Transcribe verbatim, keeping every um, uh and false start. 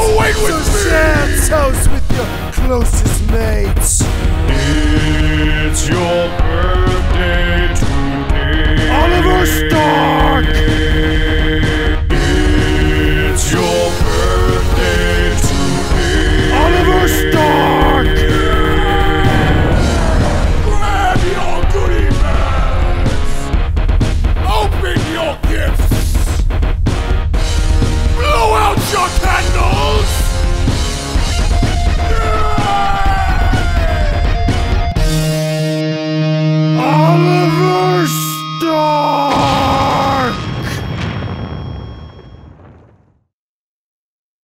wait with So me! share toast with your closest mates. It's your birthday today. Oliver Stark!